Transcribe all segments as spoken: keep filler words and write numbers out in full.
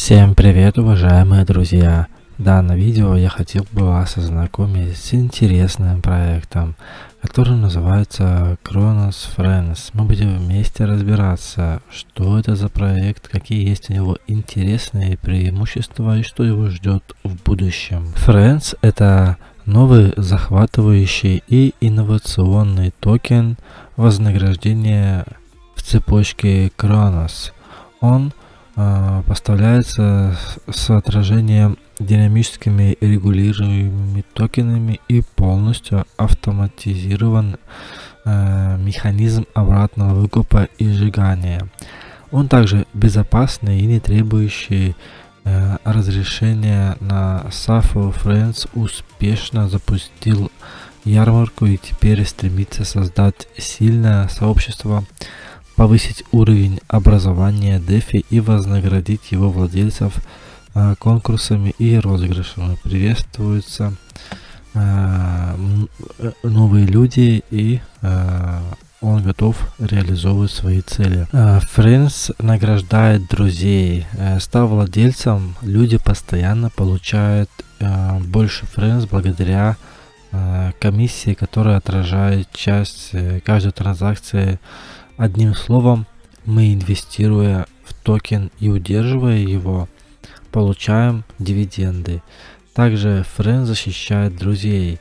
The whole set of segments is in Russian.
Всем привет, уважаемые друзья! В данном видео я хотел бы вас ознакомить с интересным проектом, который называется Kronos Friends. Мы будем вместе разбираться, что это за проект, какие есть у него интересные преимущества и что его ждет в будущем. Friends — это новый захватывающий и инновационный токен вознаграждения в цепочке Kronos. Он э, поставляется с отражением динамическими регулируемыми токенами и полностью автоматизирован э, механизм обратного выкупа и сжигания. Он также безопасный и не требующий э, разрешения. На Sapho Friends успешно запустил ярмарку и теперь стремится создать сильное сообщество, повысить уровень образования DeFi и вознаградить его владельцев э, конкурсами и розыгрышами. Приветствуются э, новые люди, и э, он готов реализовывать свои цели. Э, Friends награждает друзей. Э, став владельцем, люди постоянно получают э, больше Friends благодаря э, комиссии, которая отражает часть э, каждой транзакции. Одним словом, мы, инвестируя в токен и удерживая его, получаем дивиденды. Также Friends защищает друзей.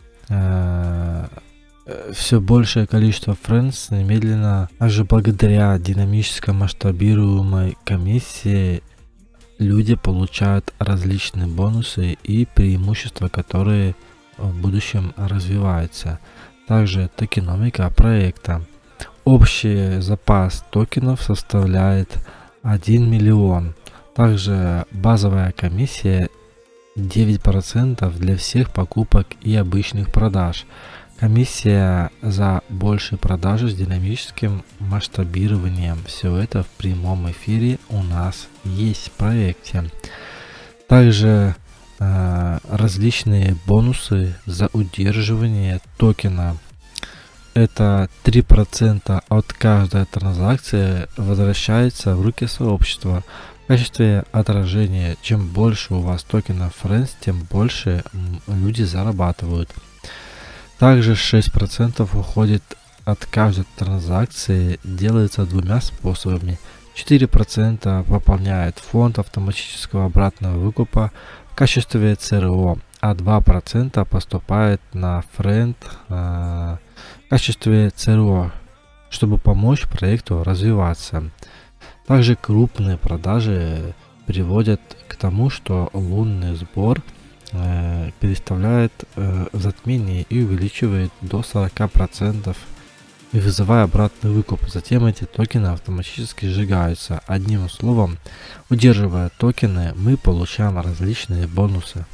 Э, все большее количество Friends немедленно, также благодаря динамической масштабируемой комиссии, люди получают различные бонусы и преимущества, которые в будущем развиваются. Также токеномика проекта. Общий запас токенов составляет один миллион. Также базовая комиссия девять процентов для всех покупок и обычных продаж. Комиссия за большие продажи с динамическим масштабированием. Все это в прямом эфире у нас есть в проекте. Также э, различные бонусы за удерживание токена. Это три процента от каждой транзакции возвращается в руки сообщества. В качестве отражения, чем больше у вас токенов Friends, тем больше люди зарабатывают. Также шесть процентов уходит от каждой транзакции, делается двумя способами. четыре процента пополняет фонд автоматического обратного выкупа в качестве ЦРО, а два процента поступает на Friend э, в качестве ЦРО, чтобы помочь проекту развиваться. Также крупные продажи приводят к тому, что лунный сбор э, переставляет э, затмение и увеличивает до сорока процентов, и вызывая обратный выкуп. Затем эти токены автоматически сжигаются. Одним словом, удерживая токены, мы получаем различные бонусы.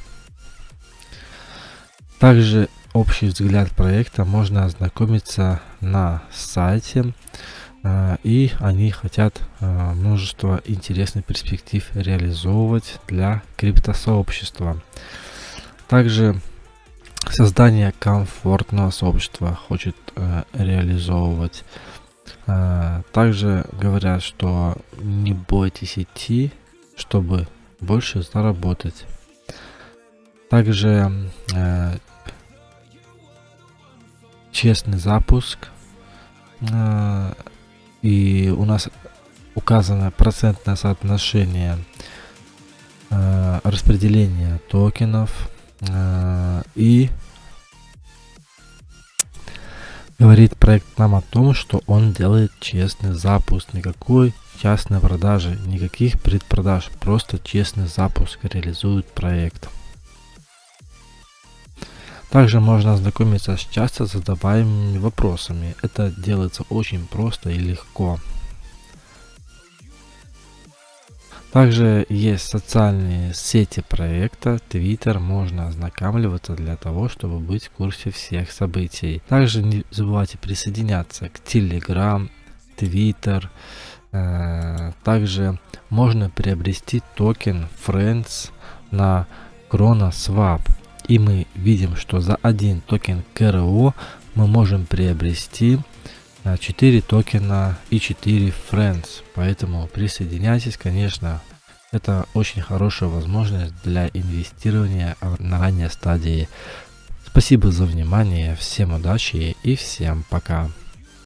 Также общий взгляд проекта можно ознакомиться на сайте, э, и они хотят э, множество интересных перспектив реализовывать для криптосообщества. Также создание комфортного сообщества хочет э, реализовывать. Э, также говорят, что не бойтесь идти, чтобы больше заработать. Также э, честный запуск, э, и у нас указано процентное соотношение э, распределения токенов, э, и говорит проект нам о том, что он делает честный запуск, никакой частной продажи, никаких предпродаж, просто честный запуск реализует проект. Также можно ознакомиться с часто задаваемыми вопросами. Это делается очень просто и легко. Также есть социальные сети проекта, Twitter, можно ознакомливаться для того, чтобы быть в курсе всех событий. Также не забывайте присоединяться к Telegram, Twitter. Также можно приобрести токен Friends на KronoSwap. И мы видим, что за один токен КРО мы можем приобрести четыре токена и четыре Friends. Поэтому присоединяйтесь, конечно, Это очень хорошая возможность для инвестирования на ранней стадии. Спасибо за внимание, всем удачи и всем пока.